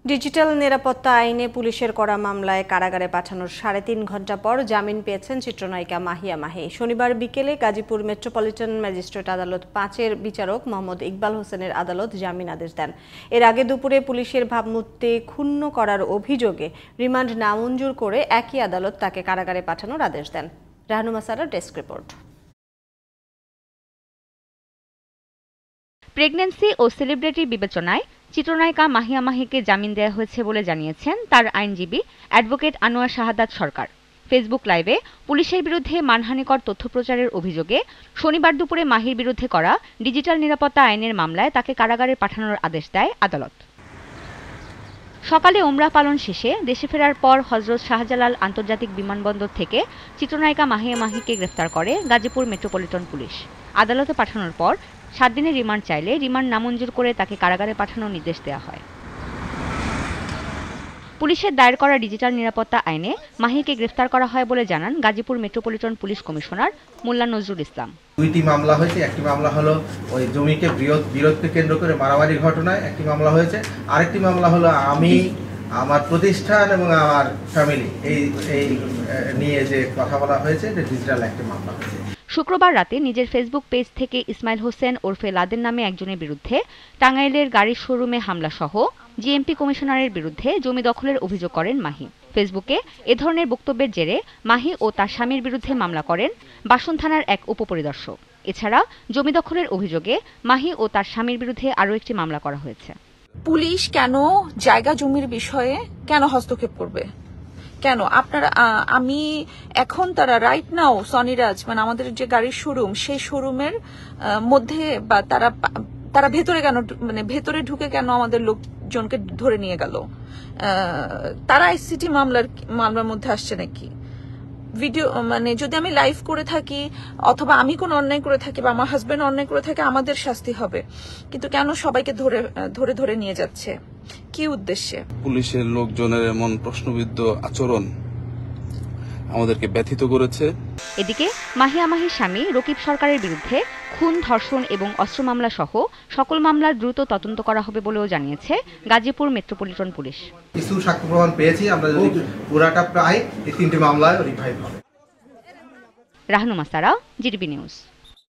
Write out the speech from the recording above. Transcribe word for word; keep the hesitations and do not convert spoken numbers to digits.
Digital নিরাপত্তা আইনে পুলিশের করা মামলায় কারাগারে পাঠানোর সাড়ে তিন ঘন্টা পর জামিন পেয়েছেন চিত্রনায়িকা মাহিয়া মাহি। শনিবার বিকেলে গাজীপুর মেট্রোপলিটন ম্যাজিস্ট্রেট আদালত পাঁচের বিচারক মোহাম্মদ ইকবাল হোসেনের আদালত জামিন আদেশ দেন। এর আগে দুপুরে পুলিশের ভাবমূর্তি ক্ষুণ্ণ করার অভিযোগে রিমান্ড নামঞ্জুর করে একই আদালত তাকে কারাগারে পাঠানোর আদেশ দেন। রাহনুমা সারার ডেস্ক রিপোর্ট। প্রেগন্যান্সি ও সেলিব্রিটি বিবেচনায় চিত্রনায়িকা মাহিয়া মাহিকে জামিন দেওয়া হয়েছে বলে জানিয়েছেন তার আইনজীবী অ্যাডভোকেট আনোয়ার শাহাদাত সরকার। ফেসবুক লাইভে পুলিশের বিরুদ্ধে মানহানিকর তথ্য প্রচারের অভিযোগে শনিবার দুপুরে মাহির বিরুদ্ধে করা ডিজিটাল নিরাপত্তা আইনের মামলায় তাকে কারাগারে পাঠানোর আদেশ দেয় আদালত। সকালে ওমরাহ পালন শেষে দেশে ফেরার পর হযরত শাহজালাল আন্তর্জাতিক বিমানবন্দর থেকে চিত্রনায়িকা মাহিয়া মাহিকে গ্রেফতার করে গাজীপুর মেট্রোপলিটন পুলিশ। আদালতে পাঠানোর পর সাত দিনের রিমান্ড চাইলে রিমান্ড নামঞ্জুর করে তাকে কারাগারে পাঠানোর নির্দেশ দেওয়া হয়। পুলিশের দায়ের করা ডিজিটাল নিরাপত্তা আইনে মাহিকে গ্রেফতার করা হয় বলে জানান Gazipur metropolitan police commissioner Molla Nazrul Islam. দুইটি মামলা হয়েছে, একটি মামলা হলো ওই জমিকে বিরোধ বিরোধকে কেন্দ্র করে মারামারির ঘটনায় একটি মামলা হয়েছে, আরেকটি মামলা হলো আমি আমার প্রতিষ্ঠান এবং আমার ফ্যামিলি এই এই নিয়ে যে কথা বলা হয়েছে এটা ডিজিটাল একটি মামলা হয়েছে। শুক্রবার রাতে নিজের ফেসবুক পেজ থেকে ইসমাইল হোসেন ওরফে লাদেন নামে একজনের বিরুদ্ধে টাঙ্গাইলের গাড়ির শোরুমে হামলা সহ জিএমপি কমিশনারের বিরুদ্ধে জমি দখলের অভিযোগ করেন মাহি। ফেসবুকে এ ধরনের বক্তব্যের জেরে মাহি ও তার স্বামীর বিরুদ্ধে মামলা করেন বাসন থানার এক উপপরিদর্শক। এছাড়া জমি দখলের অভিযোগে মাহি ও তার স্বামীর বিরুদ্ধে আরও একটি মামলা করা হয়েছে। পুলিশ কেন জায়গা জমির বিষয়ে কেন হস্তক্ষেপ করবে? কেন আপনারা আমি এখন তারা রাইট নাও সনিরাজ মানে আমাদের যে গাড়ির শোরুম সেই শোরুমের মধ্যে বা তারা তারা ভেতরে কেন মানে ভেতরে ঢুকে কেন আমাদের লোকজনকে ধরে নিয়ে গেল? তারা আইসিটি মামলার মামলার মধ্যে আসছে নাকি? ভিডিও মানে যদি আমি লাইভ করে থাকি অথবা আমি কোনো অন্যায় করে থাকি বা আমার হাজবেন্ড অন্যায় করে থাকে আমাদের শাস্তি হবে, কিন্তু কেন সবাইকে ধরে ধরে ধরে নিয়ে যাচ্ছে? কি উদ্দেশ্যে? পুলিশের লোকজনের এমন প্রশ্নবিদ্ধ আচরণ আমাদেরকে ব্যথিত করেছে। এদিকে মাহিয়া মাহির স্বামী রকিব সরকারের বিরুদ্ধে খুন, ধর্ষণ এবং অস্ত্র মামলা সহ সকল মামলার দ্রুত তদন্ত করা হবে বলেও জানিয়েছে গাজীপুর মেট্রোপলিটন পুলিশ। কিছু সাক্ষ্য প্রমাণ পেয়েছি, আমরা যদি পুরাটা প্রায় এই তিনটি মামলায় রিভাইভ হবে। Rahnuma Sara, GTV news.